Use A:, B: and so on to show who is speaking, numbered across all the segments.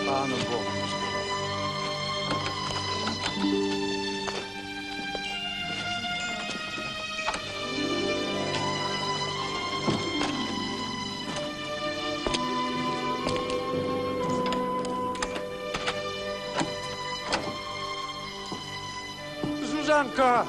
A: Pánu Bohu. Zuzanka!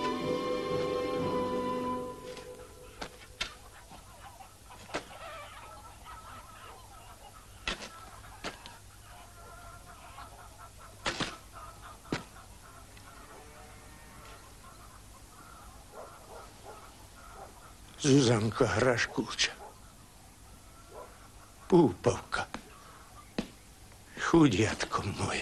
A: Zuzanka Hraškúča. Púpavka. Chudiatko moje.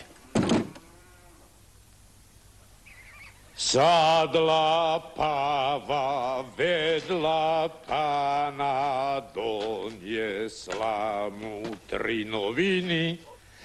B: Sadla páva vedľa pána, doniesla mu 3 noviny.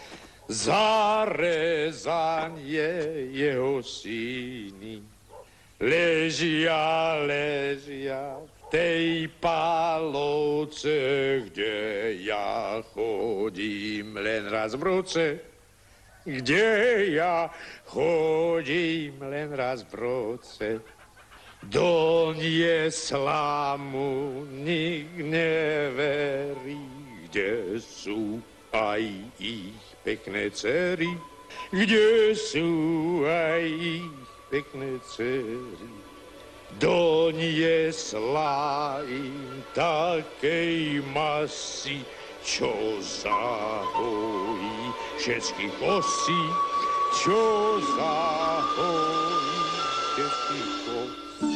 B: Zarezanie jeho syny. Ležia v tej pálovce, kde ja chodím len raz v roce. Kde ja chodím len raz v roce. Doniesla mu, nik neverí, kde sú aj ich pekné dcery. Kde sú aj ich pekné dcery. Doniesla im takej masy, čo zahojí všetky kosy, čo zahojí všetky kosy.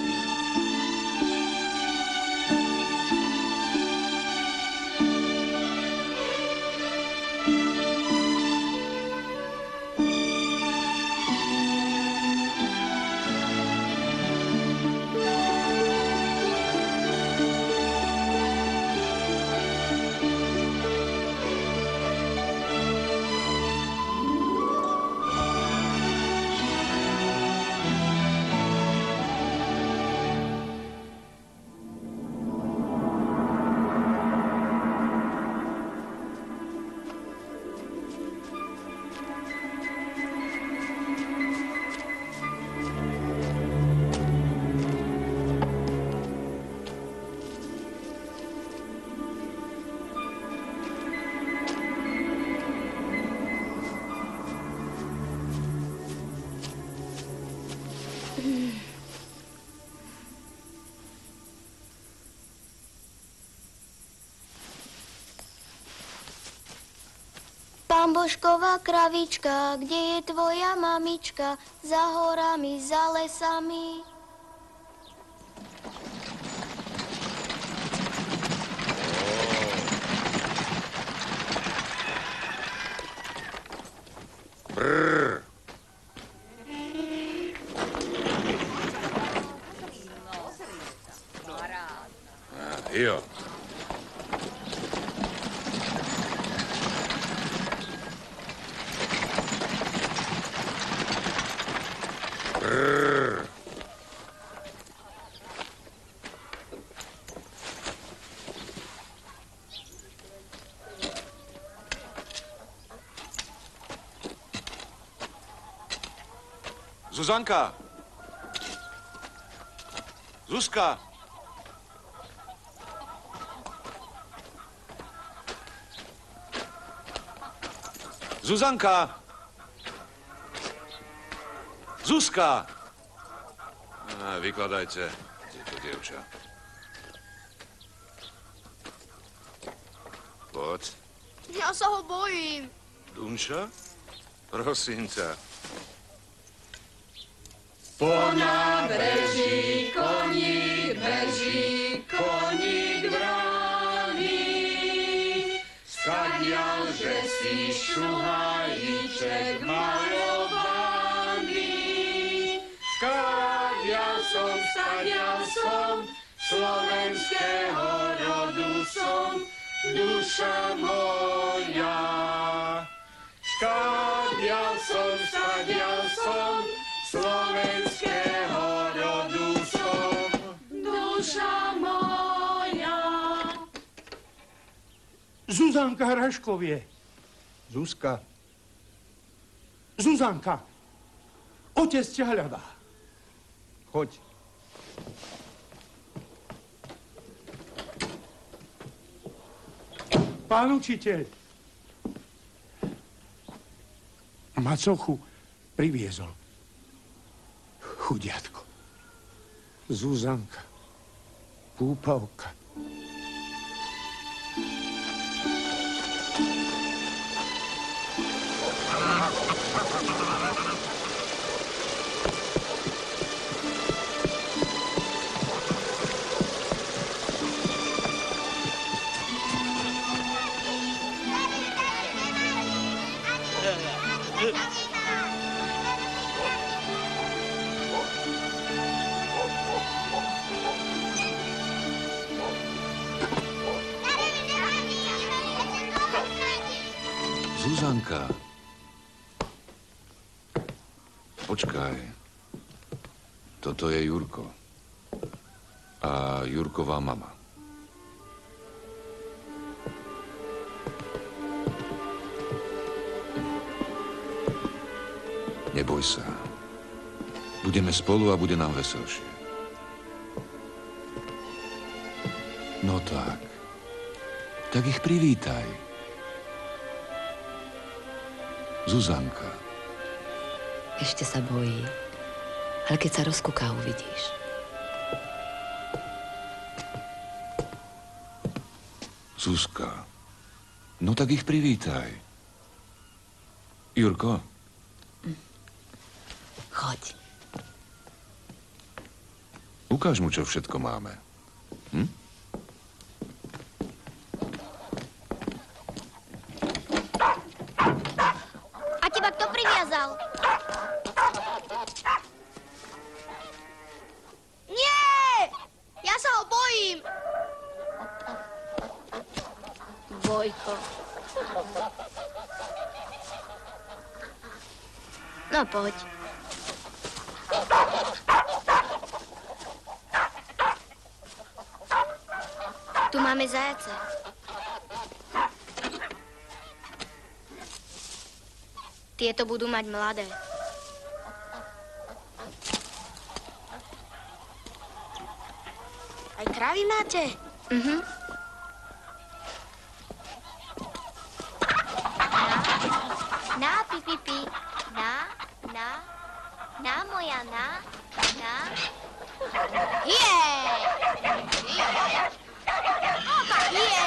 C: Pán Božková kravička, kde je tvoja mamička? Za horami, za lesami.
B: Brrr. Jo. Brrr.
A: Zuzanka! Zuzka! Zuzanka! Zuzka! Vykladajte, tieto dievča. Poď.
D: Ja sa ho bojím.
A: Dunča? Prosím ťa.
E: Po nábreží koník beží, koník vraní. Skadiaľ, že si šuhajíček malovaný. Skadiaľ som, slovenského rodu som, duša moja. Skadiaľ som, slovenského rodu som, duša moja.
F: Zuzanka Hraškovie.
G: Zuzka,
F: Zuzanka, otec ťa hľadá. Choď. Pán učiteľ, macochu priviezol. Chudiatko. Zuzanka. Púpavka.
A: Zuzanka. Počkaj. Toto je Jurko. A Jurková mama. Neboj sa. Budeme spolu a bude nám veselšie. No tak. Tak ich privítaj. Zuzanka.
G: Ešte sa bojí. Ale keď sa rozkúká, uvidíš.
A: Zuzka. No tak ich privítaj. Jurko?
G: Choď.
A: Ukáž mu, čo všetko máme. Hm?
C: A teba kto priviazal?
D: Nie! Ja sa ho bojím.
C: Vojko. No poď. Tu máme zajace. Tieto budú mať mladé.
D: Aj krávy máte?
C: Mhm. Na, pi, pi, pi. Na, moja, na. Je! No tak je!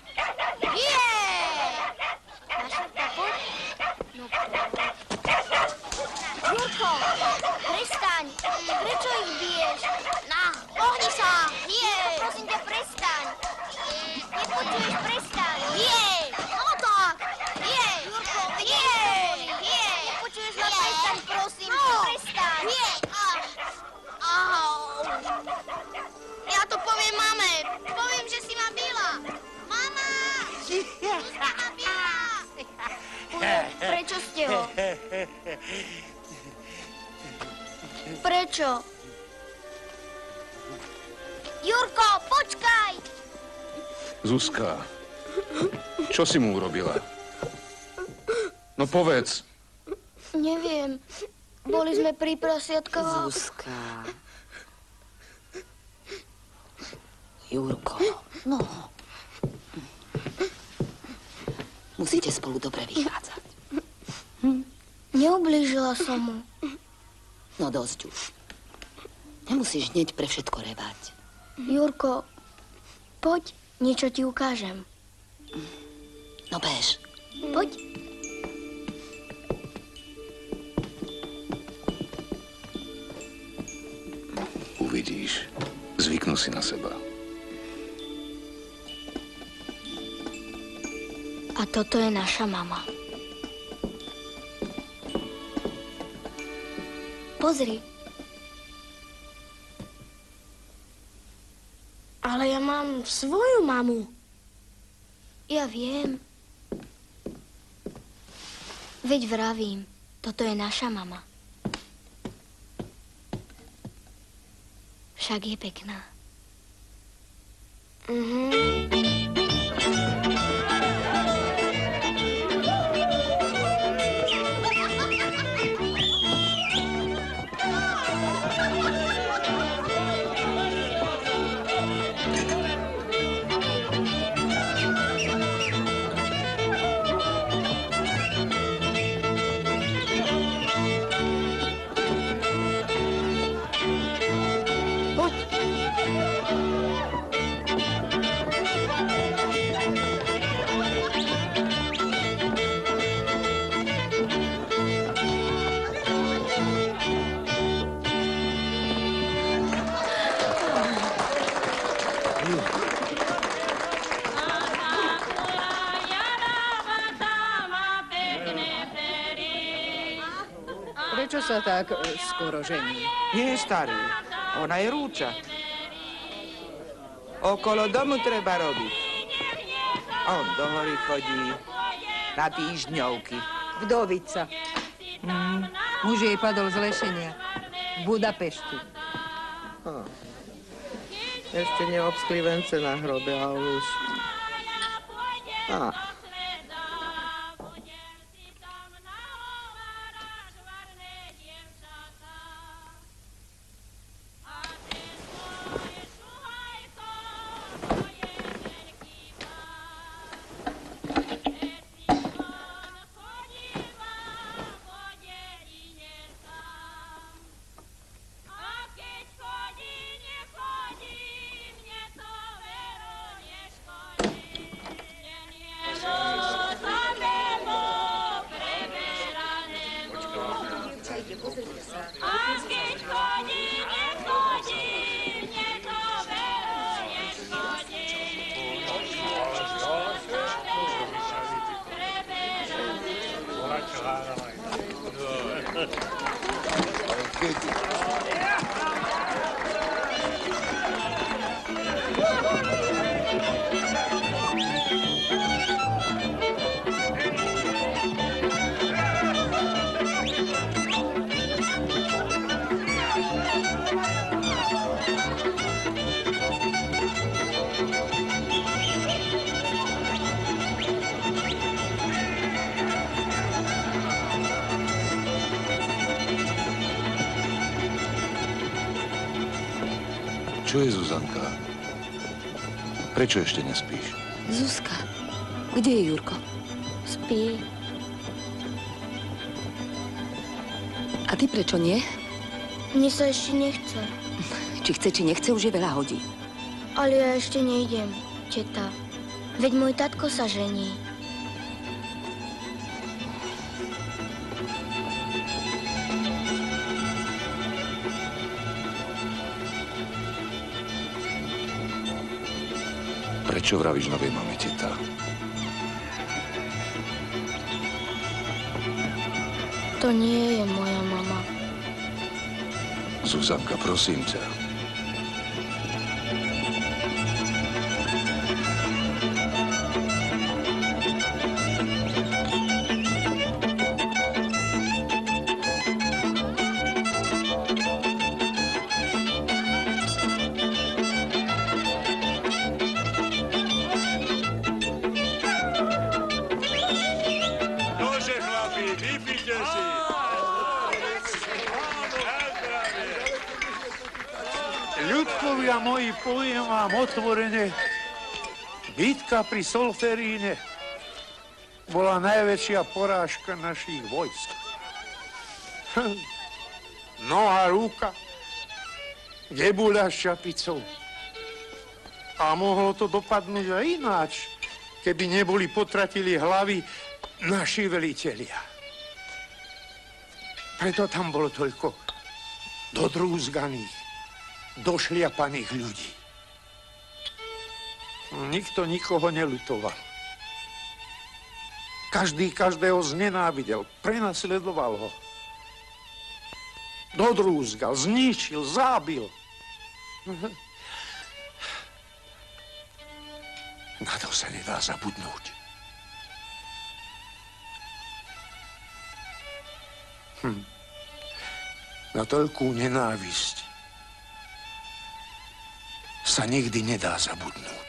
C: Mašurka, poď. No poď. Jurko, prestaň. Prečo ich biješ? Na, pohni sa. Nie. Prosím ťa, prestaň. Nepočuješ, prestaň. Nie. No tak. Nie. Jurko, nie. Nepočuješ ma, prestaň, prosím. Prestaň. Nie. Ja to poviem mame. Poviem, že si ma bila. Mama! Si ma bila. Prečo ste ho? Prečo? Jurko, počkaj!
A: Zuzka. Čo si mu urobila? No povedz.
C: Neviem. Boli sme pri prasiatkách.
G: Zuzka. Jurko, no. Musíte spolu dobre vychádzať.
C: Neublížila som mu.
G: No dosť už. Nemusíš hneď pre všetko revať.
C: Jurko, poď, niečo ti ukážem.
G: No bež.
C: Poď.
A: Uvidíš. Zvyknú si na seba.
C: A toto je naša mama. Pozri.
D: Ale ja mám svoju mamu.
C: Ja viem. Veď vravím, toto je naša mama. Však je pekná.
H: Prečo sa tak skoro žení?
I: Nie je starý. Ona je rúča. Okolo domu treba robiť. On do hory chodí na týždňovky.
H: Vdovica. Muž jej padol z lešenia v Budapešti.
I: Ešte neobskli vence na hrobe, ale už...
A: Čo je, Zuzanka? Prečo ešte nespíš?
G: Zuzka, kde je Jurko?
D: Spí.
G: A ty prečo nie?
D: Mne sa ešte nechce.
G: Či chce, či nechce, už je veľa hodí.
D: Ale ja ešte nejdem, teta. Veď môj tatko sa žení.
A: Prečo vravíš novej mame, teta?
D: To nie je moja mama.
A: Zuzanka, prosím ťa.
F: Ľudkovia moji, poviem vám otvorene, bitka pri Solferíne bola najväčšia porážka našich vojsk. Noha, ruka, debuľa s čapicou. A mohlo to dopadnúť aj ináč, keby neboli potratili hlavy naši velitelia. Preto tam bolo toľko dodrúzganých, došliapaných ľudí. Nikto nikoho neľutoval. Každý každého znenávidel, prenasledoval ho. Dodrúzgal, zničil, zábil. Na to sa nedá zabudnúť. Na toľkú nenávisť sa nikdy nedá zabudnúť.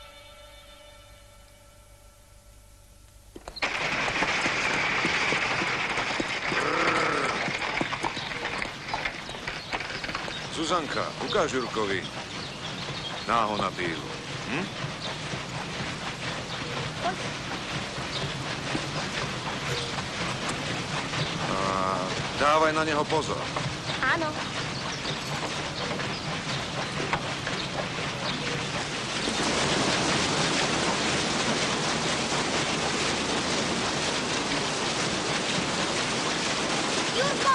A: Zuzanka, ukáž Jurkovi náho na pílu. A dávaj na neho pozor.
D: Áno.
C: Jurko!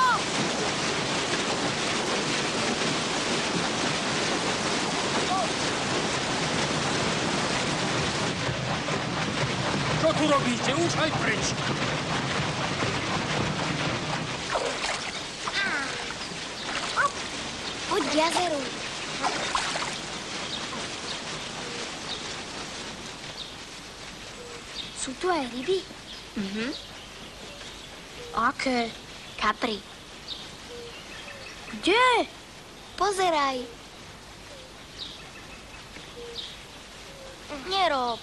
F: Čo tu robíte? Už aj preč.
D: jazeru. Sú tu aj ryby? Aké? Kapry. Kde? Pozeraj. Nerob.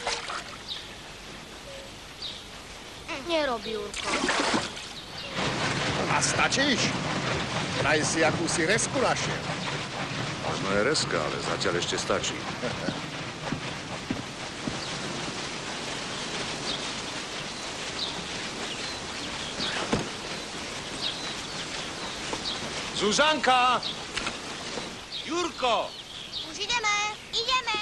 D: Nerob, Jurko.
J: A stačíš? Daj si akúsi resku našiel.
B: Možno je reska, ale zatiaľ ešte stačí. Zuzanka! Jurko!
C: Už ideme, ideme.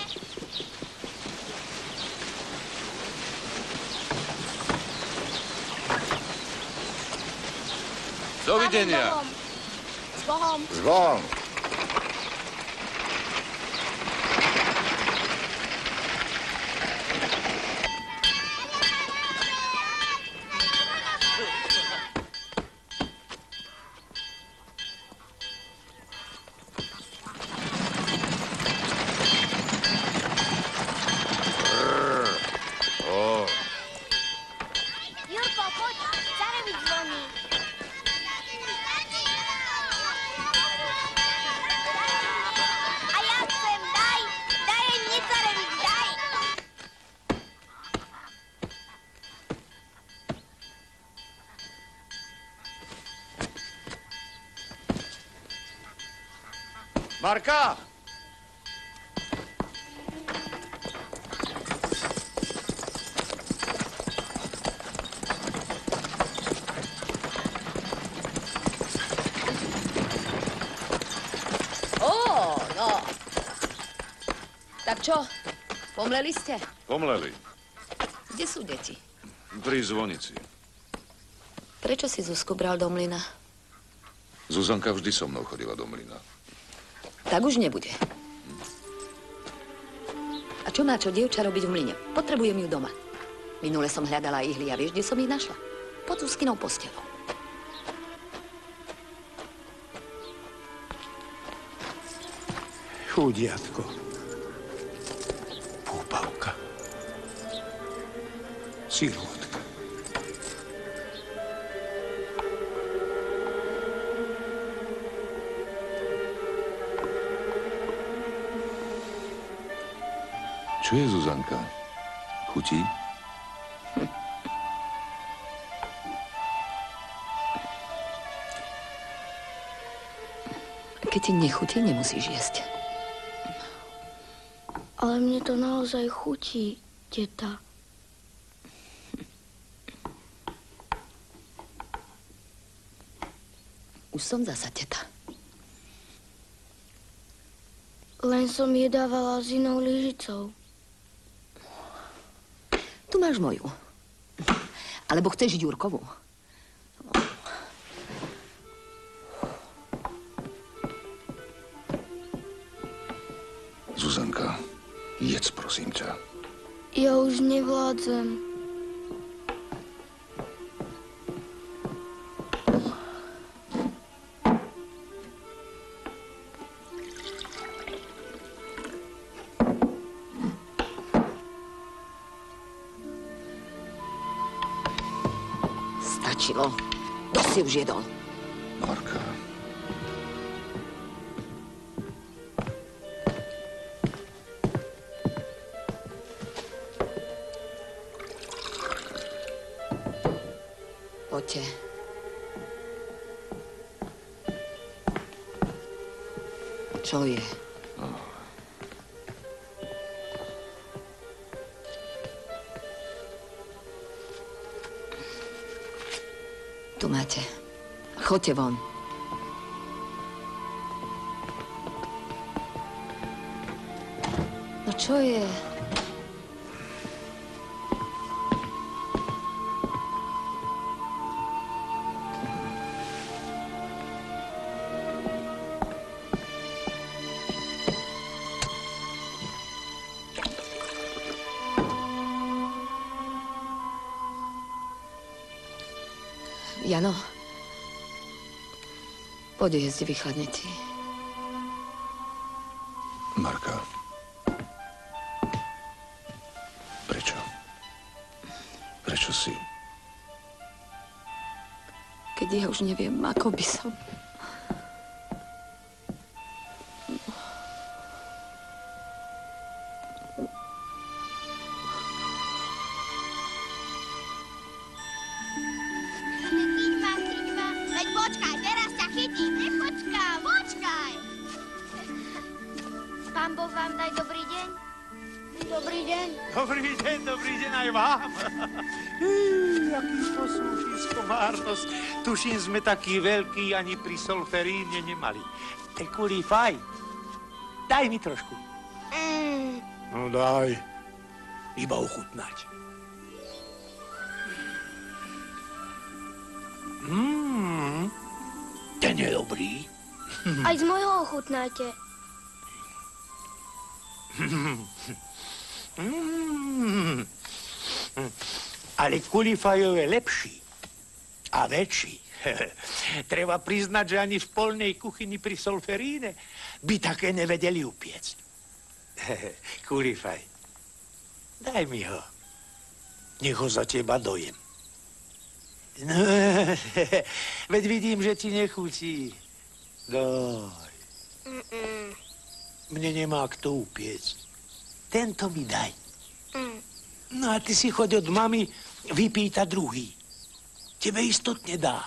B: Dovidenia.
C: S Bohom.
J: S Bohom.
C: Jurko, poď, zareviť zvoní. A ja chcem, daj im nezareviť, daj.
J: Marka!
G: No. Tak čo? Pomleli ste?
B: Pomleli.
G: Kde sú deti?
B: Pri zvonici.
G: Prečo si Zuzku bral do mlyna?
B: Zuzanka vždy so mnou chodila do mlyna.
G: Tak už nebude. A čo má čo dievča robiť v mlyne? Potrebujem ju doma. Minule som hľadala ihly a vieš, kde som ich našla? Pod Zuzkinou postelou.
F: Chudiatko. Púpavka. Sirotka.
A: Čo je, Zuzanka? Chutí?
G: Keď ti nechutí, nemusíš jesť.
D: Ale mne to naozaj chutí, teta.
G: Už som zasa teta.
D: Len som jedávala s inou lyžicou.
G: Tu máš moju. Alebo chceš Ďurkovú?
A: Zuzanka, jedz, prosím ťa.
D: Ja už nevládzem.
G: Stačilo. Dosť si už jedol.
A: Marka.
G: Poďte. Čo je? Tu máte. Choďte von. No čo je? Jano, poď jesť, vychladne ti.
A: Marka. Prečo? Prečo si...
G: Keď ja už neviem, ako by som...
C: Veď počkaj, teraz ťa chytím. Počkaj. Pán Boh vám daj dobrý deň. Dobrý deň.
F: Dobrý deň aj vám. Jaký poslúchinsko márnosť. Tuším, sme taký veľký ani pri Solferíne nemali. Kulifaj, daj mi trošku. No daj, iba ochutnať. Ten je dobrý.
D: Aj z mojho ochutnáte.
F: Ale Kulifajov je lepší a väčší. Treba priznať, že ani v polnej kuchyni pri Solferíne by také nevedeli upiecť. Kulifaj, daj mi ho. Nech ho za teba dojem. No, veď vidím, že ti nechutí. Daj. Mne nemá kto upiecť. Tento mi daj. No a ty si choď od mami vypýta druhý. Tebe istotne dá.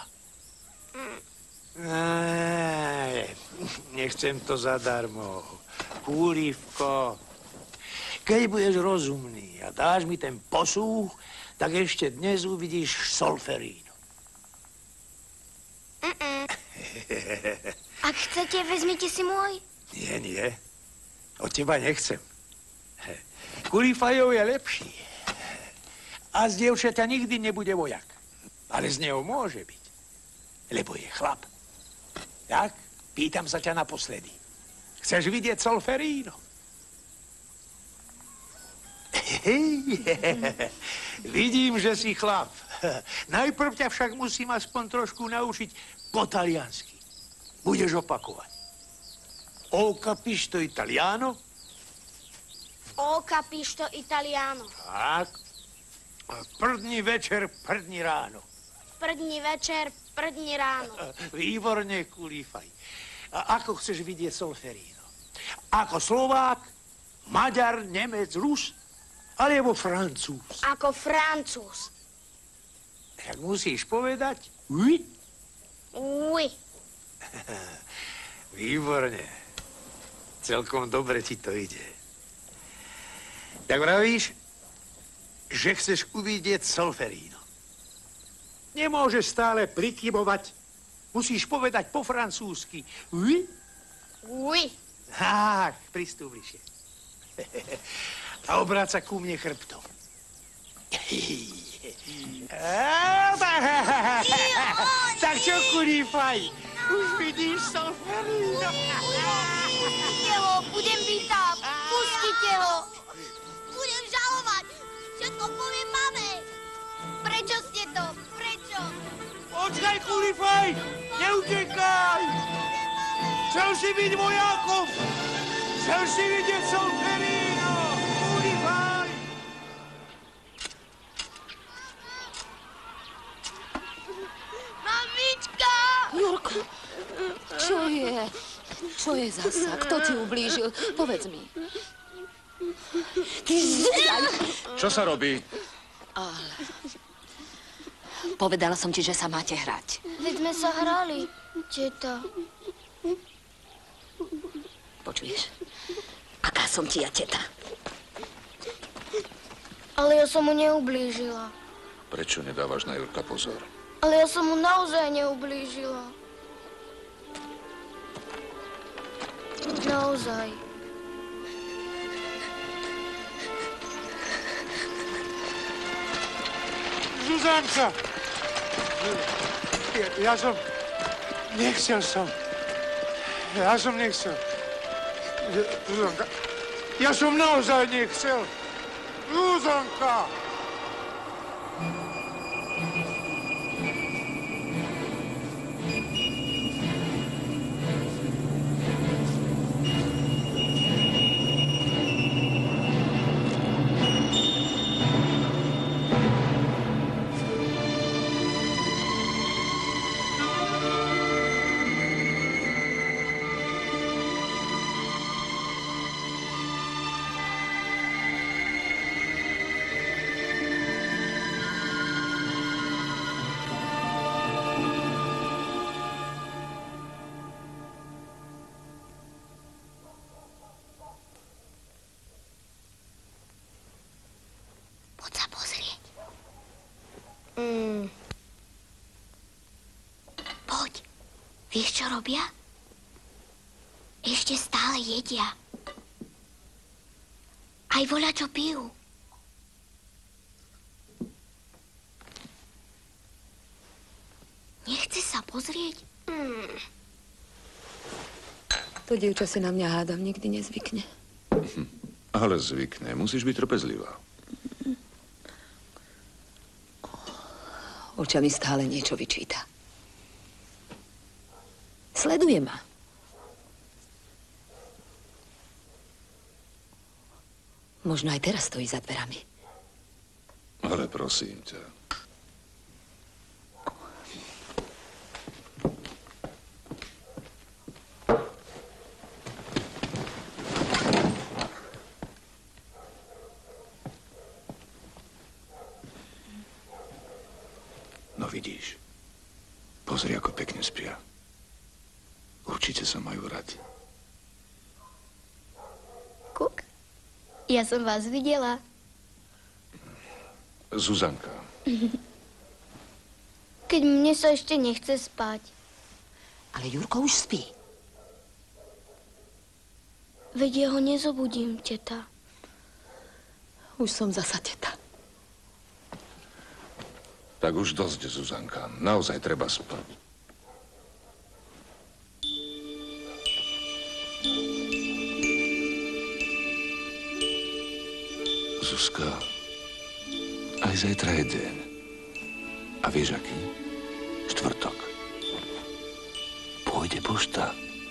F: Nechcem to zadarmo. Kulívko, keď budeš rozumný a dáš mi ten posúch, tak ešte dnes uvidíš Solferínu.
D: Ak chcete, vezmite si môj.
F: Nie. Od teba nechcem. Kulifajov je lepší. A z dievčaťa nikdy nebude vojak. Ale z neho môže byť. Lebo je chlap. Tak, pýtam sa ťa naposledy. Chceš vidieť Solferíno? Vidím, že si chlap. Najprv ťa však musím aspoň trošku naučiť po taliansky. Budeš opakovať. O capisto italiano?
C: O capisto italiano.
F: Tak. První večer, první ráno.
C: První večer, první ráno.
F: Výborne, Kulifaj. A ako chceš vidieť Solferíno? Ako Slovák, Maďar, Nemec, Rus, alebo Francúz?
C: Ako Francúz.
F: Tak musíš povedať oui?
C: Oui.
F: Výborne. Celkom dobre ti to ide. Tak vravíš, že chceš uvidieť Solferíno. Nemôžeš stále prikybovať. Musíš povedať po francúzsky. Oui?
C: Oui.
F: Tak, pristúp bližšie. A obráť sa ku mne chrbtom. Tak čo, Kulifaj? Už vidíš Solferíno?
C: Pustite ho, budem byť tam. Pustite ho. Budem žalovať. Všetko poviem mame. Prečo ste to? Prečo?
F: Počkaj, Kulifaj! Neutekaj! Chcel si byť vojakom! Chcel si vidieť Solferíno! Kulifaj!
C: Mamička!
G: Jurko, čo je? Čo je zasa? Kto ti ublížil? Povedz mi.
B: Čo sa robí?
G: Ale... Povedala som ti, že sa máte hrať.
D: Veď sme sa hrali, teta.
G: Počuješ? Aká som ti ja teta?
D: Ale ja som mu neublížila.
A: Prečo nedávaš na Jurka pozor?
D: Ale ja som mu naozaj neublížila. Naozaj.
F: Zuzanka! Ja som... Nechcel som. Zuzanka, ja som naozaj nechcel. Zuzanka!
C: Poď sa pozrieť. Poď. Vieš, čo robia? Ešte stále jedia. Aj voľa, čo pijú. Nechce sa pozrieť?
G: To dievča si na mňa hádam nikdy nezvykne.
A: Ale zvykne. Musíš byť trpezlivá.
G: Očami stále niečo vyčíta. Sleduje ma. Možno aj teraz stojí za dverami.
A: Ale prosím ťa. No vidíš. Pozri, ako pekne spia. Určite sa majú radi.
D: Kuk, ja som vás videla.
A: Zuzanka.
D: Keď mne sa ešte nechce spať.
G: Ale Jurko už spí.
D: Veď ja ho nezobudím, teta.
G: Už som zasa teta.
A: Tak už dosť, Zuzanka. Naozaj treba spať. Zuzka, aj zajtra je deň. A vieš aký? Štvrtok. Pôjde pošta.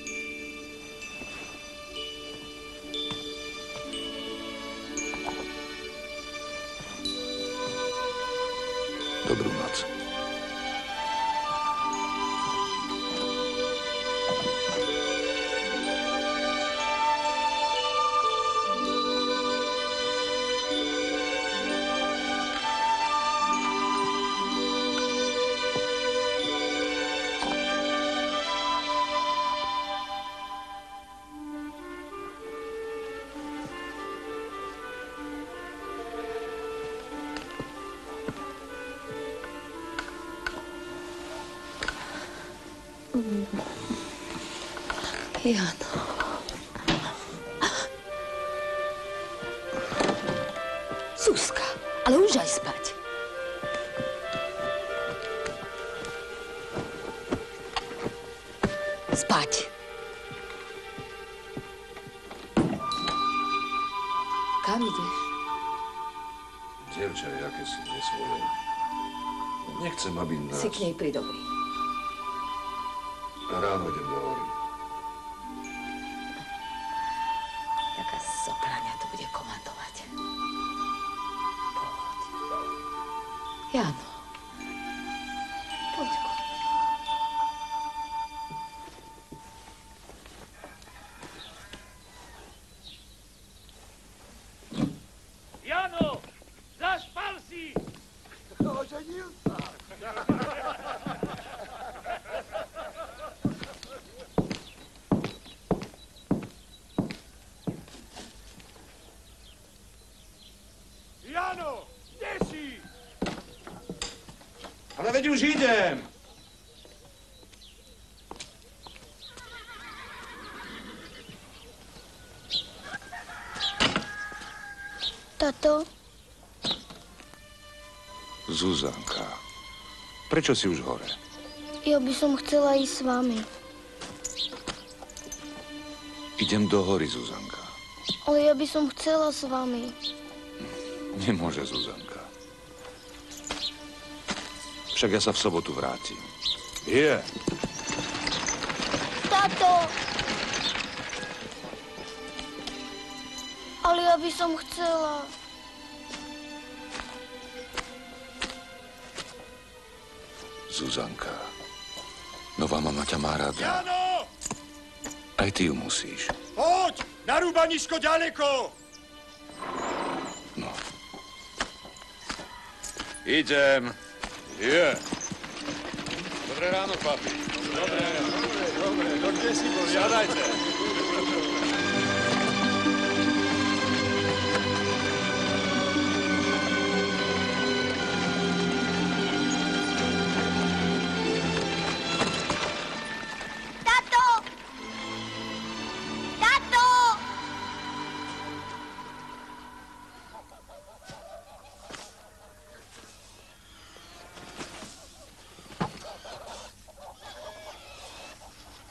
A: Dobrú noc.
G: Jano. Zuzka, ale už aj spať. Spať. Kam ideš?
A: Dievča je akési nesvoje. Nechcem, aby nás...
G: Si k nej pridobrý.
A: Ráno idem do hory.
G: Taká sopráňa tu bude komandovať. Poď. Jano. Poďko.
E: Jano, zaspal si!
J: Oženil sa.
E: Jano, kde si?
A: Ale veď už idem!
D: Tato,
A: Zuzanka, prečo si už hore?
D: ja by som chcela ísť s vami.
A: Idem do hory, Zuzanka.
D: Ale ja by som chcela s vami.
A: Nemôže, Zuzanka. Však ja sa v sobotu vrátim. Je.
D: Tato! Ale ja by som chcela.
A: Zuzanka, nová mama ťa má rada.
E: Jano!
A: Aj ty ju musíš.
E: Poď! Na rúbanisko ďaleko!
A: No.
B: Idem. Je. Dobré ráno, papi.
E: Dobre, no kde si bol?
B: Siadajte.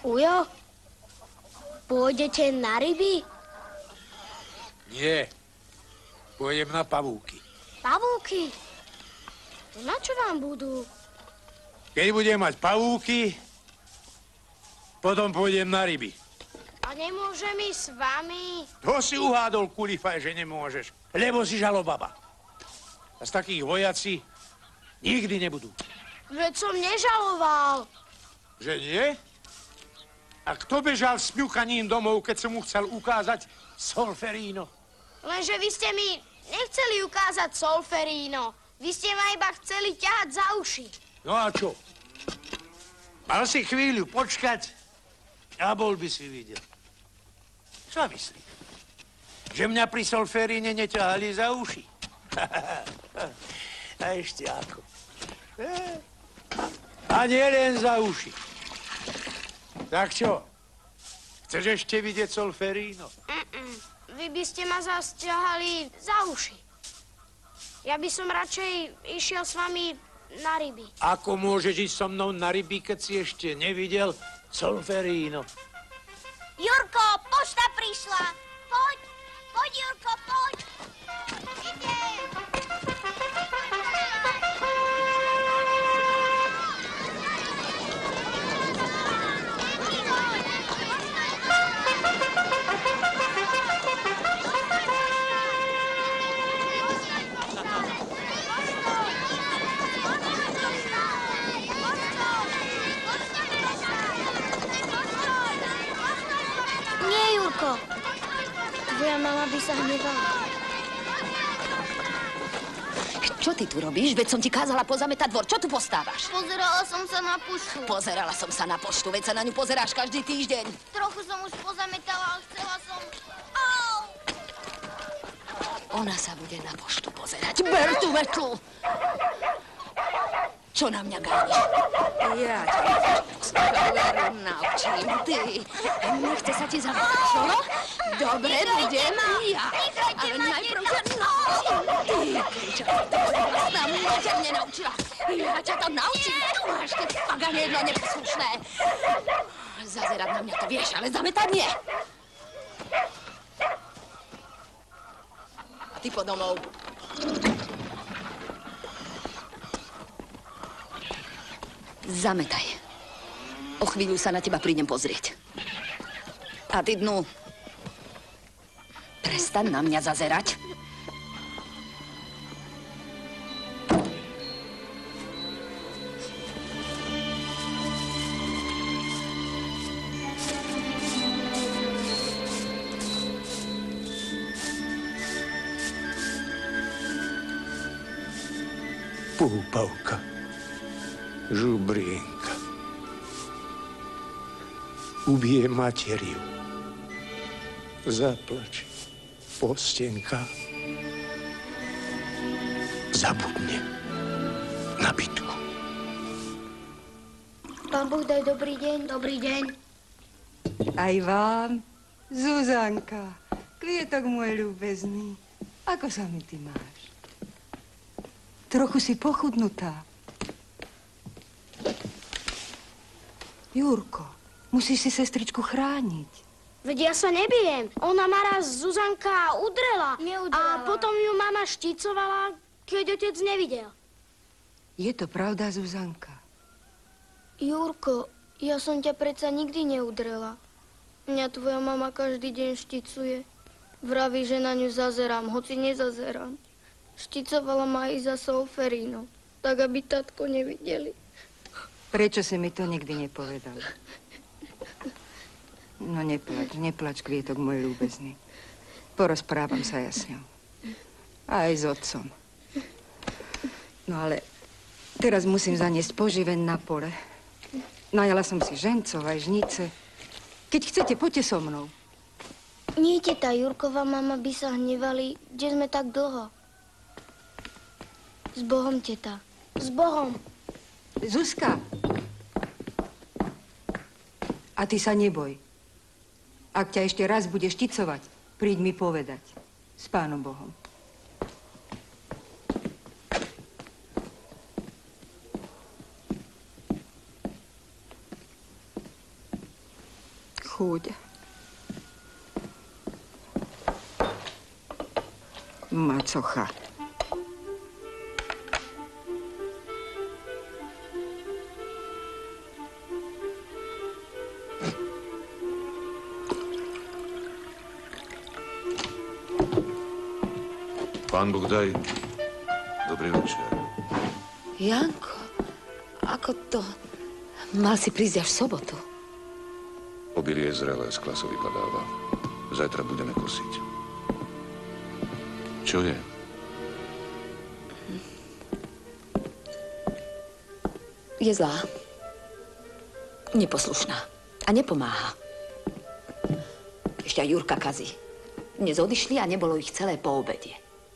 D: Ujo, pôjdete na ryby?
F: Nie. Pôjdem na pavúky.
D: Pavúky? Na čo vám budú?
F: Keď budem mať pavúky, potom pôjdem na ryby.
D: A nemôžem ísť s vami?
F: To si uhádol, Kulifaj, že nemôžeš, lebo si žalobaba. A z takých vojaci nikdy nebudú.
D: Veď som nežaloval.
F: Že nie? A kto bežal s ňuchaním domov, keď som mu chcel ukázať Solferino?
C: Lenže vy ste mi nechceli ukázať Solferino. Vy ste ma iba chceli ťahať za uši.
F: No a čo? Mal si chvíľu počkať a bol by si videl. Čo myslíš? Že mňa pri Solferine neťahali za uši? A ešte ako. A nie len za uši. Tak čo? Chceš ešte vidieť Solferino?
C: Vy by ste ma zas ťahali za uši. Ja by som radšej išiel s vami na ryby.
F: Ako môžeš ísť so mnou na ryby, keď si ešte nevidel Solferino?
C: Jurko, pošta prišla. Poď, poď, Jurko, poď. Idem.
D: Nie, Jurko. Tvoja mama by sa hnevala.
G: Čo ty tu robíš? Veď som ti kázala pozametať dvor. Čo tu postávaš?
C: Pozerala som sa na pušku.
G: Pozerala som sa na poštu, veď sa na ňu pozeráš každý týždeň.
C: Trochu som už pozametala, ale chcela som... Au!
G: Ona sa bude na poštu pozerať. Ber tú metlu! Čo na mňa gániš? Ja ťa naučím, ty. Nechce sa ti zavolať, čo? Dobre, budem ja. Ale najprv ťa naučím. Ty, kriča, tvoja vlastná mňa ťa nenaučila. Ja ťa to naučím. Tu máš, ty pagane jedno neposlušné. Zazerať na mňa to vieš, ale zametať nie. A ty po domov. Zametaj. O chvíľu sa na teba prídem pozrieť. A ty dnu. Prestaň na mňa zazerať.
F: Púpavka. Žubrienka. Ubije materiu. Zaplače. Postenka. Zabudne na bitku.
D: Pán Boh, daj dobrý deň. Dobrý deň.
H: Aj vám, Zuzanka, kvietok môj ľúbezný. Ako sa mi ty máš? Trochu si pochudnutá. Jurko, musíš si sestričku chrániť.
C: Veď ja sa nebijem. Ona ma raz Zuzanka udrela.
D: Neudrela.
C: A potom ju mama šticovala, keď otec nevidel.
H: Je to pravda, Zuzanka?
D: Jurko, ja som ťa predsa nikdy neudrela. Mňa tvoja mama každý deň šticuje. Vraví, že na ňu zazerám, hoci nezazerám. Šticovala ma aj za Solferino, tak aby tatko nevideli.
H: Prečo si mi to nikdy nepovedal? No neplač, kvietok môj ľúbezný. Porozprávam sa ja s ňou. Aj s otcom. No ale teraz musím zaniesť poživeň na pole. Najala som si žencov aj žnice. Keď chcete, poďte so mnou.
D: Nie, teta Jurková mama by sa hnevali, kde sme tak dlho. S Bohom, teta.
C: S Bohom.
H: Zuzka. A ty sa neboj. Ak ťa ešte raz bude šticovať, príď mi povedať. S Pánom Bohom. chuť. Macocha.
B: Pán Boh daj. Dobrý večer.
G: Janko, ako to? Mal si prísť až v sobotu.
B: Obilie je zrelé, z klasu vypadáva. Zajtra budeme kosiť. Čo je?
G: Je zlá. Neposlušná. A nepomáha. Ešte aj Jurka kazí. Dnes odišli a nebolo ich celé po obede.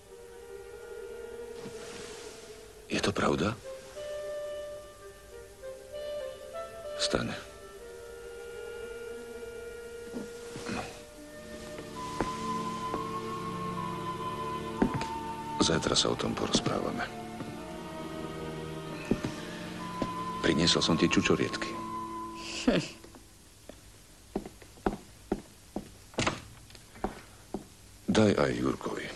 B: Je to pravda? Stane. No. Zajtra sa o tom porozprávame. Priniesol som tie čučoriedky. Daj aj Jurkovi.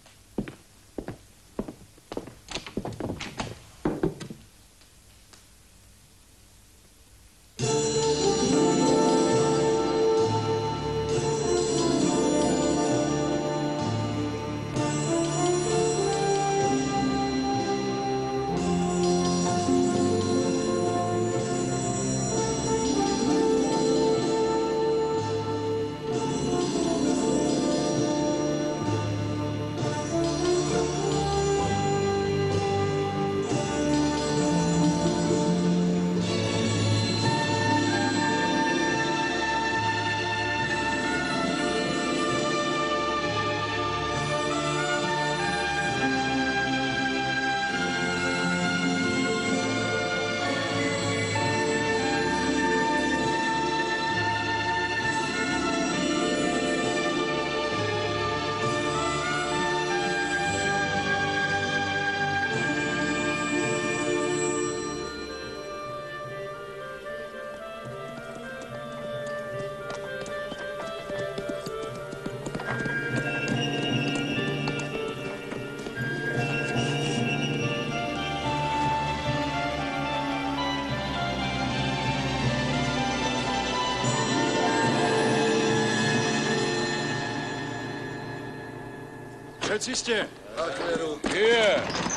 E: Všetci ste?
B: Je!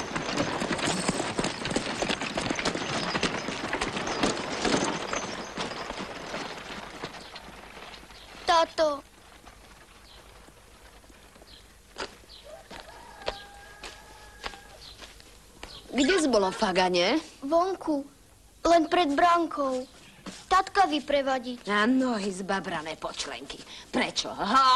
D: Táto.
G: Kde si bolo v Fagane?
D: Vonku. Len pred bránkou. Tatka vyprevadiť.
G: Na nohy zbabrané počlenky. Prečo? Ha?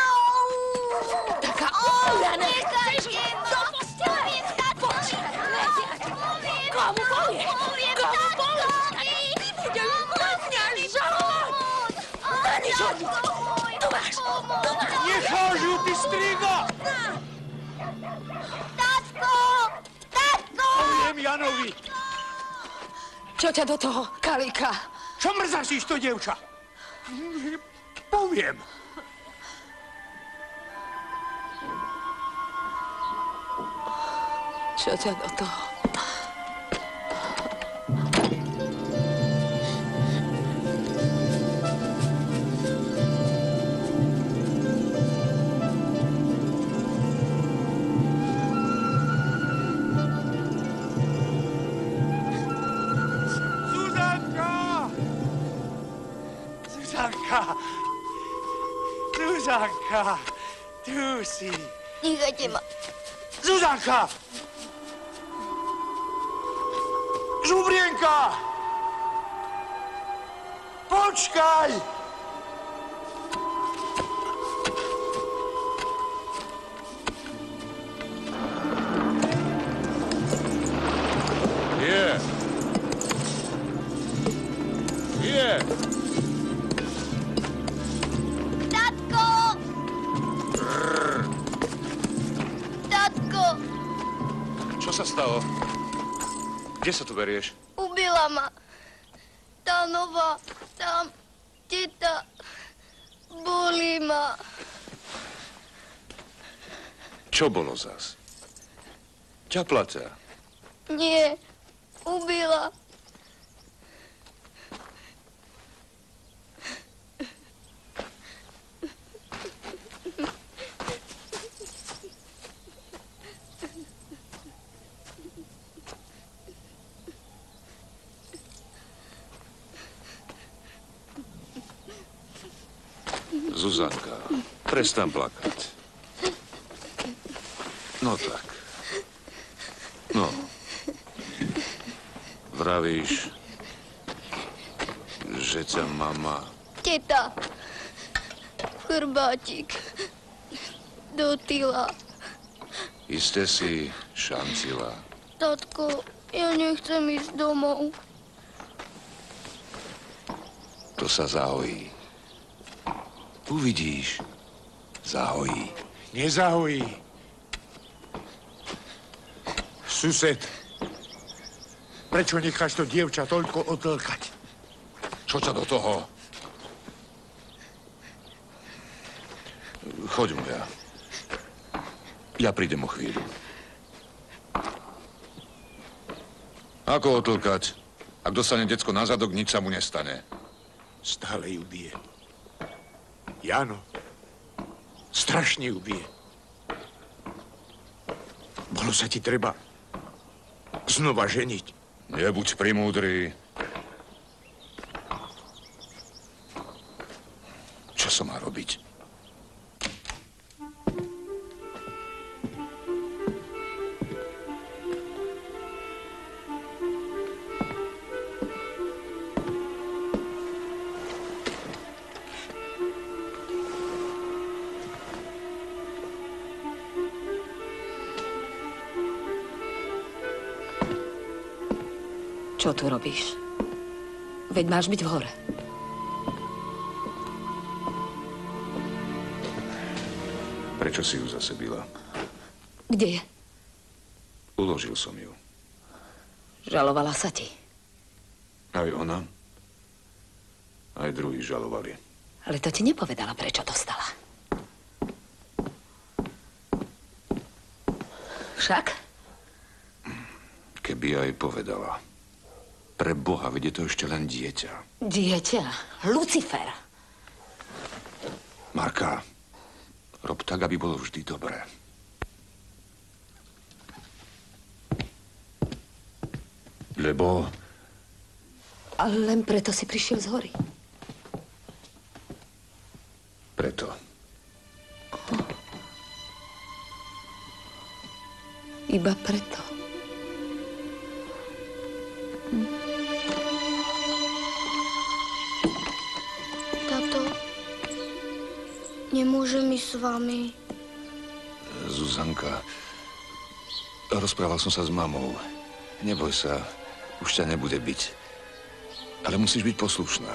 G: Taká úľaná.
C: Nechajte ma! Poviem tatkovi!
G: Komu povie? Komu povie? Ty budeš mňa žalovať! Na nič hodiť! Tu máš! Tu máš!
F: Necháš ju, ty striga!
C: Tatko! Tatko!
F: Poviem Janovi.
G: Čo ťa do toho, Kalika?
F: Čo mrzačíš to, dievča? Poviem.
G: Čo ťa do toho?
F: Zuzanka, tu si.
D: Nechajte ma.
F: Zuzanka! Žubrienka! Počkaj!
C: Tatko! Tatko!
B: Čo sa stalo? Kde sa tu berieš?
D: Ubila ma. Tá nová, tam, teta. Bolí ma.
B: Čo bolo zas? Ťapla ťa.
D: Nie, ubila.
B: Zuzanka, prestaň plakať. No tak. No. Vravíš, že ťa mama...
D: Teta, chrbátik, dotila.
B: Iste si šancila.
D: Tatko, ja nechcem ísť domov.
B: To sa zahojí. Uvidíš. Zahojí.
F: Nezahojí. Sused, prečo necháš to dievča toľko otlkať?
B: Čo ťa do toho? Choď, moja. Ja prídem o chvíľu. Ako otlkať? Ak dostane decko na zadok, nič sa mu nestane.
F: Stále ju bije. Jano, strašne ju bije. Bolo sa ti treba znova ženiť.
B: Nebuď primúdry. Čo som má robiť?
G: Čo tu robíš? Veď máš byť v hore.
B: Prečo si ju zase bila?
G: Kde je?
B: Uložil som ju.
G: Žalovala sa ti.
B: Aj ona, aj druhí žalovali.
G: Ale to ti nepovedala, prečo dostala. Však?
B: Keby aj povedala. Pre Boha, veď je to ešte len dieťa.
G: Dieťa? Lucifer.
B: Marka, rob tak, aby bolo vždy dobré. Lebo...
G: Ale len preto si prišiel z hory.
B: Preto.
G: Iba preto.
D: Tato, nemôžem ísť s vami.
B: Zuzanka, rozprával som sa s mamou. Neboj sa, už ťa nebude byť. Ale musíš byť poslušná.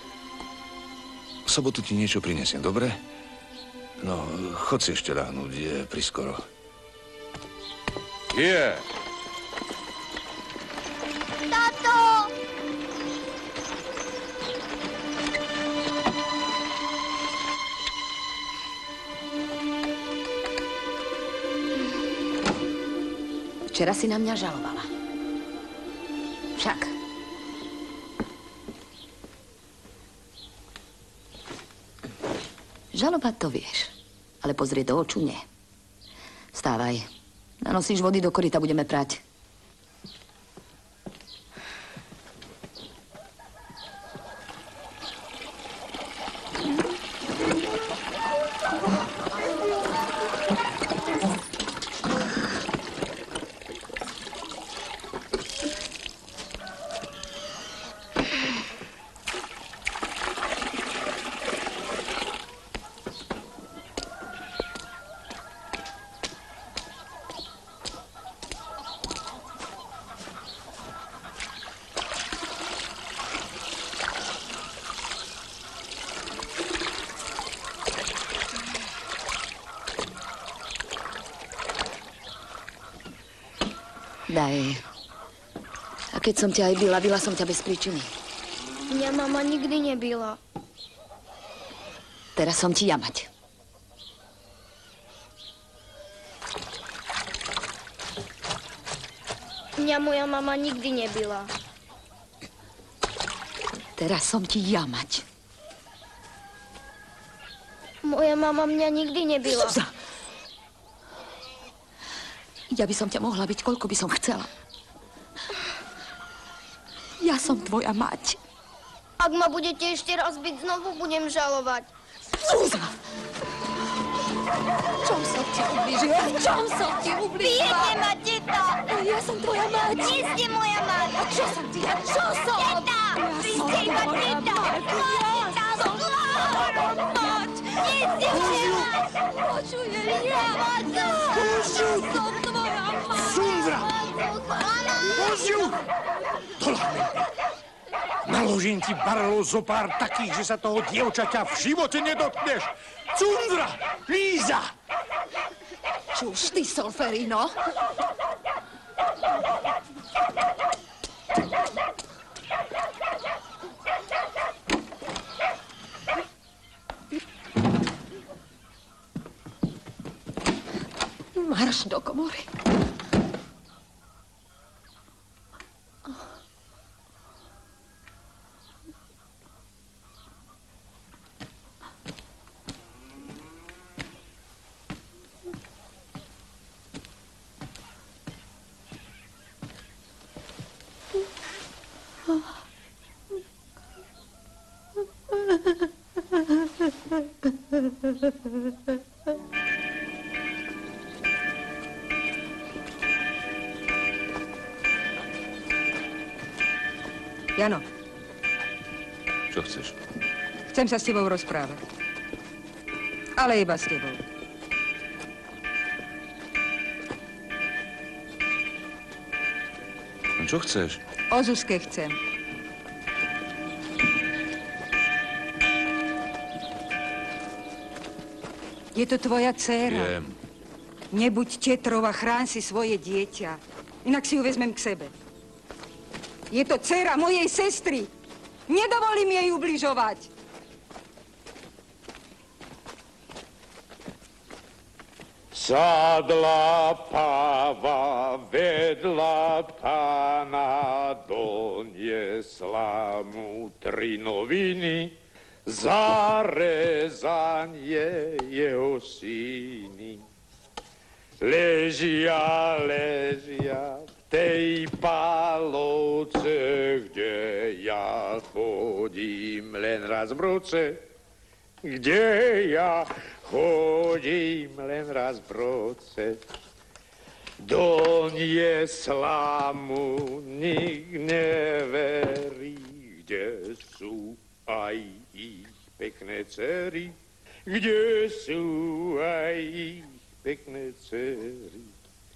B: V sobotu ti niečo prinesiem, dobre? No, chod si ešte ráhnuť, je priskoro. Je!
C: Tato!
G: Včera si na mňa žalovala. Však. Žalovať to vieš, ale pozrieť do oču nie. Vstávaj. Nanosíš vody do koryta, budeme prať. Daj. A keď som ťa aj bila som ťa bez príčiny.
D: Mňa mama nikdy nebila.
G: Teraz som ti jamať.
D: Mňa moja mama nikdy nebila.
G: Teraz som ti jamať.
D: Moja mama mňa nikdy nebila.
G: Zuza! Ja by som ťa mohla byť, koľko by som chcela. Ja som tvoja mať.
D: Ak ma budete ešte raz byť, znovu budem žalovať.
G: Zuza! V čom som ti ublížila? V čom som ti ublížila?
C: Bijete ma, teta!
G: Ja som tvoja mať.
C: Nie ste moja mať!
G: A čo som ti? A čo som?
C: Teta! Vy ste iba teta!
G: Ja som tvoja mať.
C: Nie ste moja mať!
G: Počuješ? Ja som tvoja mať.
F: Sundra! Poziu! Doľahne! Naložím ti barelov zo pár takých, že sa toho dievčaťa v živote nedotkneš! Sundra! Líza!
G: Čuž ty, Solferino! Marš do komory.
H: Jano,
B: Čo chceš?
H: chcem sa s tebou rozprávať. Ale iba s tebou.
B: No čo chceš?
H: O Zuzke chcem. Je to tvoja dcéra.
B: Viem.
H: Nebuď tetrov a chráň si svoje dieťa. Inak si ju vezmem k sebe. Je to dcéra mojej sestry. Nedovolím jej ubližovať.
E: Sadla páva vedľa pána, doniesla mu 3 noviny, zarezanie jeho syny. Ležia v tej pálovce, kde ja chodím len raz v roce, kde ja chodím len raz v roce. Doniesla mu, nik neverí, kde sú aj ich pekné dcery, kde sú aj ich pekné dcery.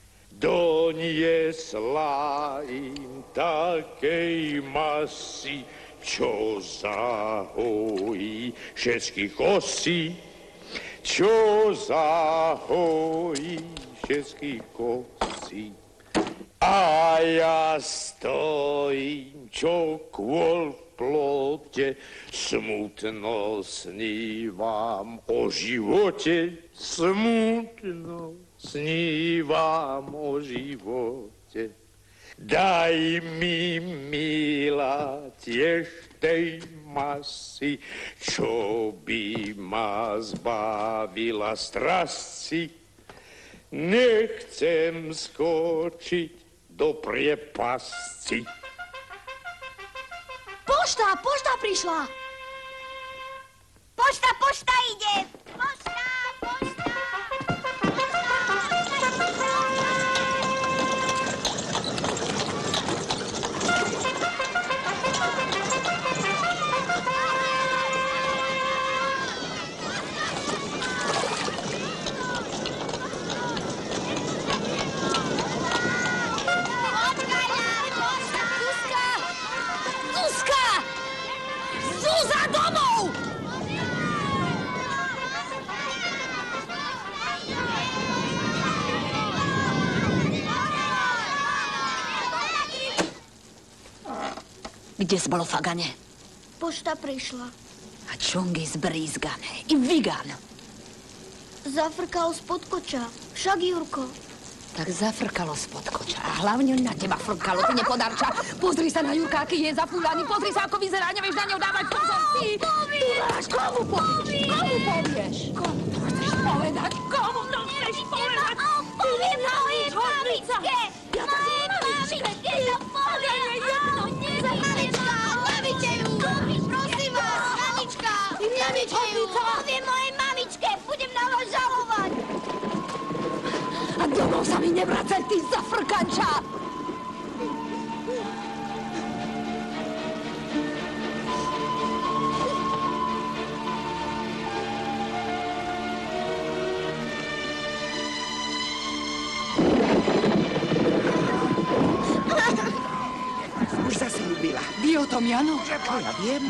E: Doniesla im takej masy, čo zahojí všetky kosy, čo zahojí všetky kosy. A ja stojím, čo kôl v plote, smutno snívam o živote, smutno snívam o živote. Daj mi, milá, tiež tej masy, čo by ma zbavila strasti. Nechcem skočiť do priepasti.
G: Pošta prišla.
C: Pošta ide. Pošta.
G: Zúza, domov! Kde si bolo, Fagane?
D: Pošta prišla.
G: A čongy zbrízgané. I Vigan.
D: Zafrkal spod koča. Však, Jurko.
G: Tak zafrkalo spod koča. A hlavne na teba frkalo, ty nepodarča. Pozri sa na Jurka, aký je zafúľaný. Pozri sa, ako vyzerá. Nevieš na ňou dávať pozor, ty. Komu povieš? Komu povieš? Komu to chceš povedať? Komu to chceš povedať?
C: Poviem mojej mamičke!
G: Ja to
C: Mojej mamičke to poviem! Áno, mamička, neviďte ju! Prosím vás, mamička! Neviďte ju! Poviem mojej mamičke! Budem na vás žalovať!
G: A domov sa mi nevracaj, ty zafrkanča!
I: Už zase ľúbila.
H: Vie o tom Jano?
I: Čo ja viem?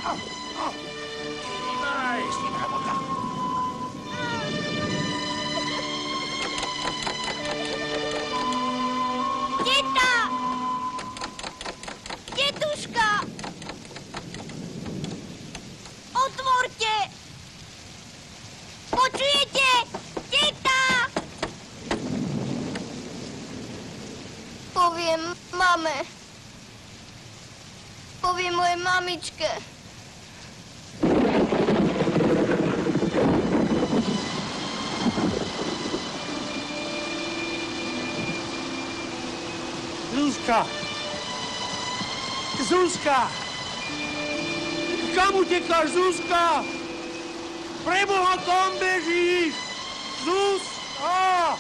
C: Teta! Tetuška! Otvorte! Počujete? Teta!
D: Poviem mame. Poviem mojej mamičke.
F: Zuzka! Zuzka! Kam utekáš, Zuzka? Preboha, kam bežíš? Zuzka!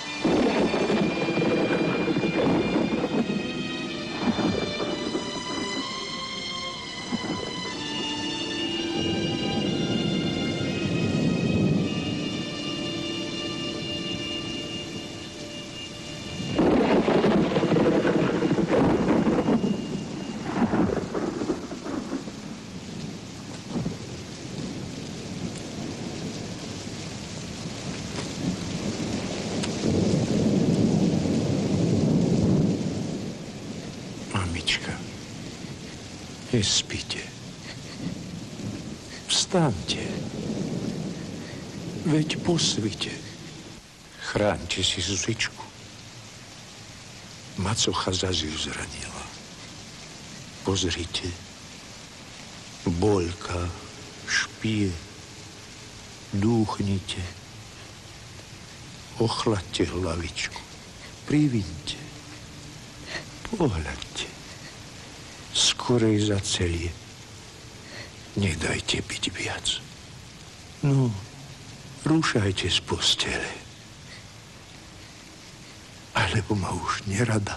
F: Nespíte. Vstaňte. Veď po svite. Chráňte si Zuzičku. Macocha zase ju zranila. Pozrite. Boľka, špie. Dúchnite. Ochladte hlavičku. Priviňte. Pohľadte. Skorej zacelie. Nedajte byť viac. No, rúšajte z postele. Alebo ma už nerada.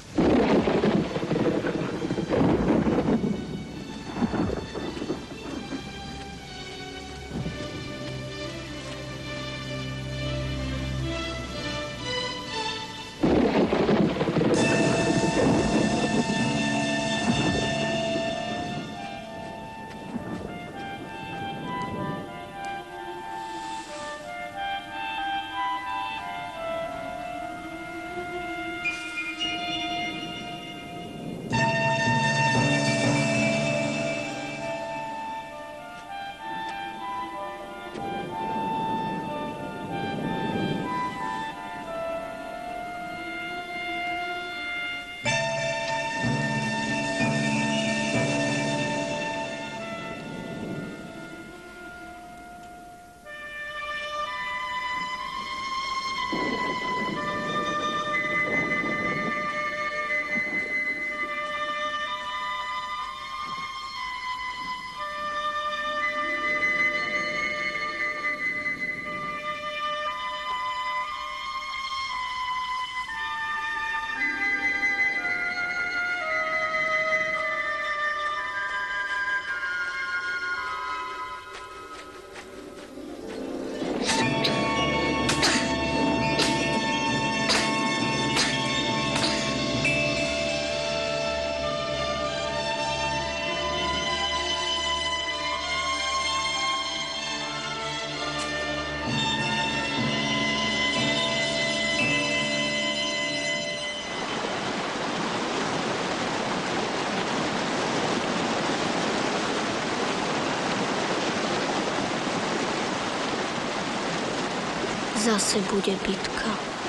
D: Zase bude bitka.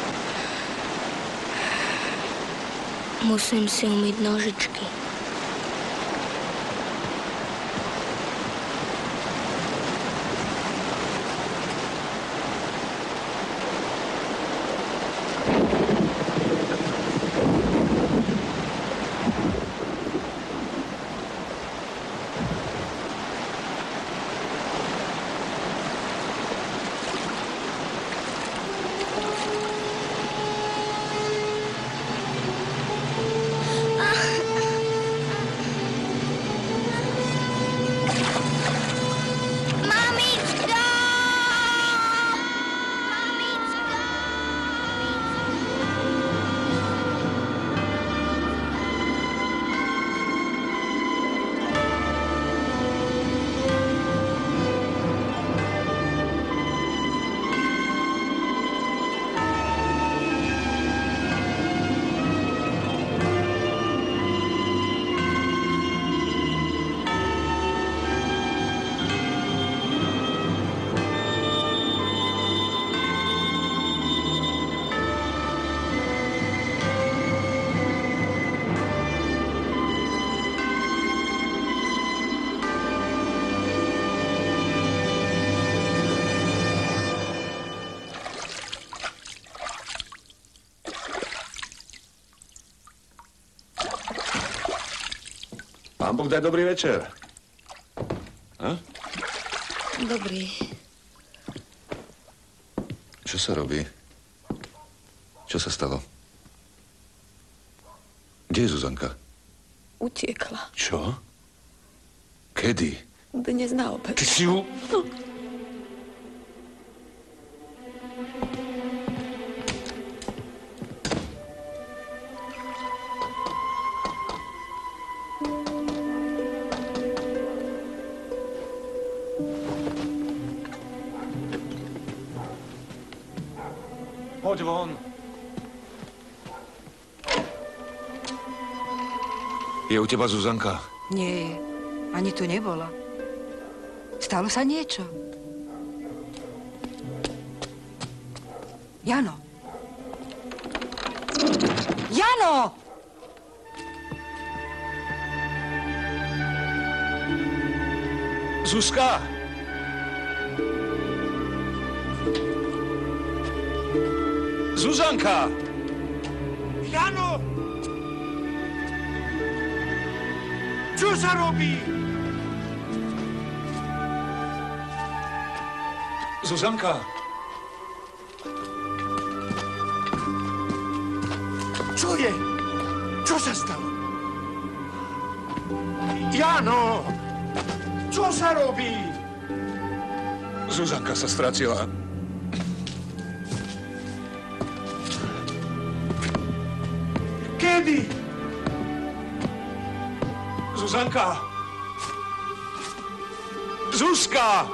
D: Musím si umyť nožičky.
B: Pán Boh daj dobrý večer. A?
G: Dobrý.
B: Čo sa robí? Čo sa stalo? Kde je Zuzanka?
G: Utiekla.
B: Čo? Kedy?
G: Dnes na obed.
B: Ty si ju...
F: Poď von.
B: Je u teba Zuzanka?
H: Nie je. Ani tu nebola. Stalo sa niečo. Jano. Jano!
B: Zuzka! Zuzanka!
F: Jano! Čo sa robí?
B: Zuzanka!
F: Čo je? Čo sa stalo? Jano! Čo sa robí?
B: Zuzanka sa stratila.
F: Kedy?
B: Zuzanka! Zuzka!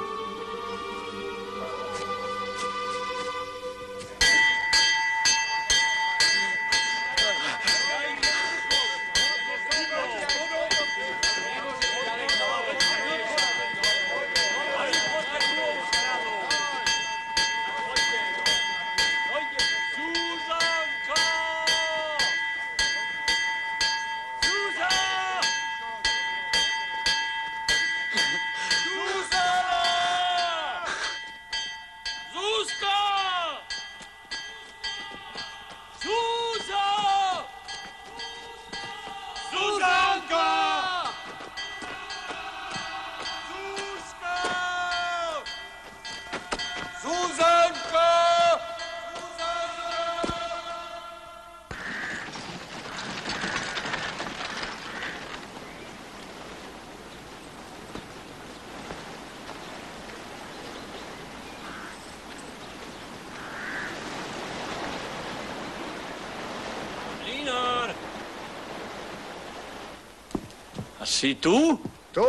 K: Si tu?
J: Tu.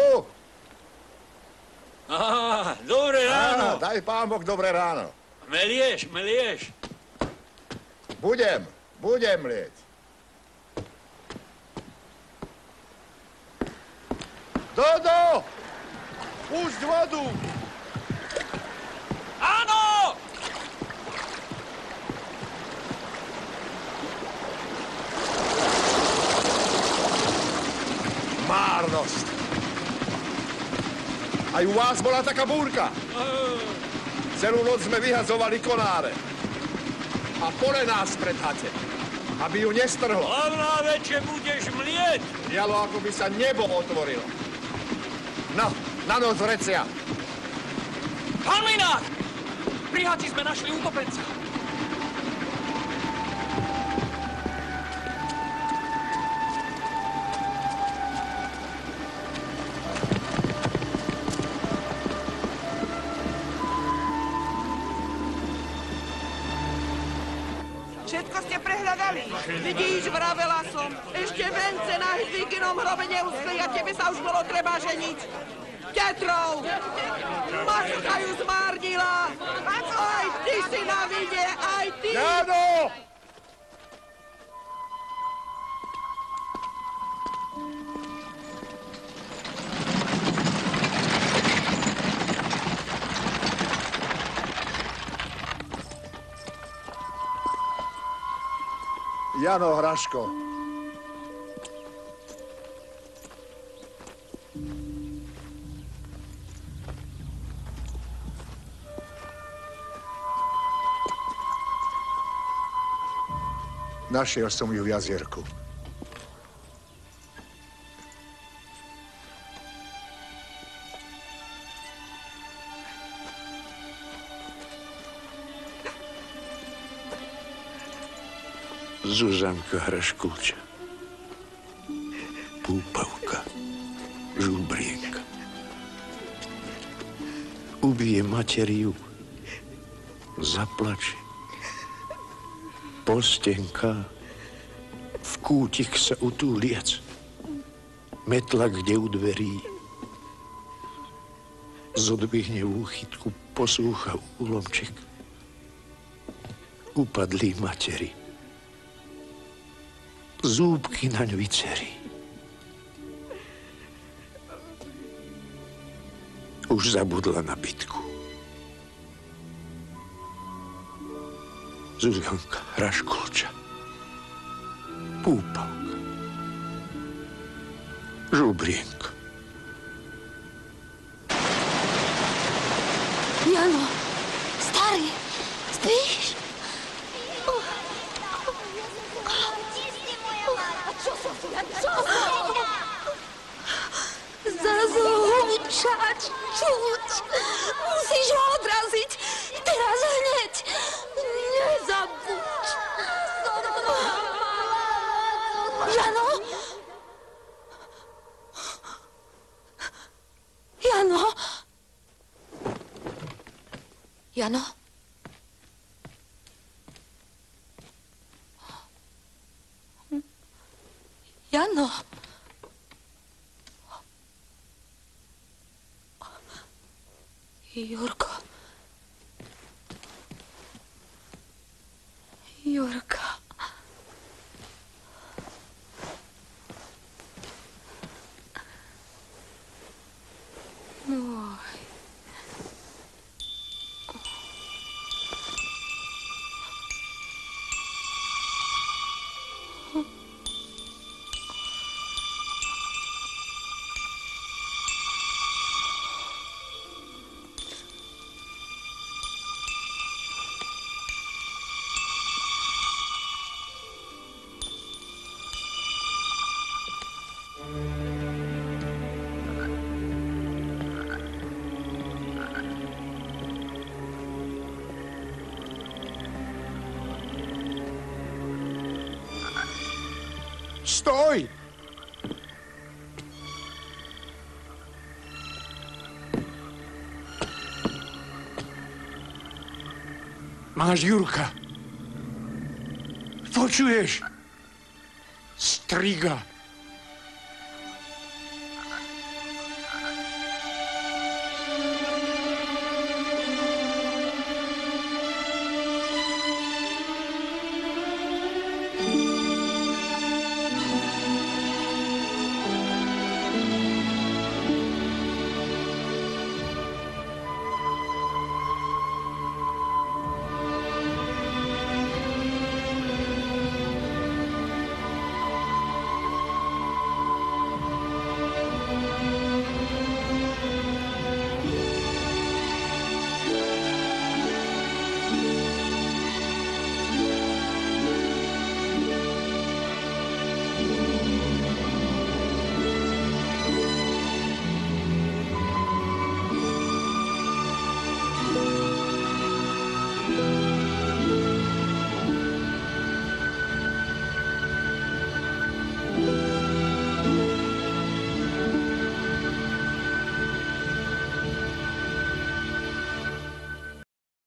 K: Á, dobré ráno.
J: Daj pán Boh dobré ráno.
K: Melieš.
J: Budem lieť. Dodo! Pusť vodu!
K: Áno!
J: Aj u vás bola taká búrka. Celú noc sme vyhadzovali konáre. A pole nás predháte, aby ju nestrhlo.
K: Hlavná vec, že budeš mlieť.
J: Dialo, ako by sa nebo otvorilo. No, na noc vrecia.
L: Pán Mlinár! Pri hati sme našli utopenca.
I: Všetko ste prehľadali. Vidíš, vravela som. Ešte vence na Hedviginom hrobe neuschli a tebe sa už bolo treba ženiť. Tetrov! Matka ju zmárnila! Aj ty si na vine, aj ty!
J: Jano! Jano Hraško. Našiel som ju v jazierku.
F: Zuzanka Hraškulča. Púpavka. Žubrienka. Ubije materiu. Zaplače. Postenka. V kútik sa utúliac. Metla kde u dverí. Zodvihne v úchytku, poslúcha úlomček. Upadlí materi. Zúbky naň vycerí. Už zabudla na bitku. Zuzanka Hraškulča. Púpavka. Žubrienka.
G: Jano, starý, spíš? Zazúčať, čuť. Musíš ho odraziť. Teraz hneď. Nezabuď. Jano? Jano? Jano? Jano? Jurko. Jurka. Môj.
J: Stoj!
F: Máš Jurka. Počuješ? Striga.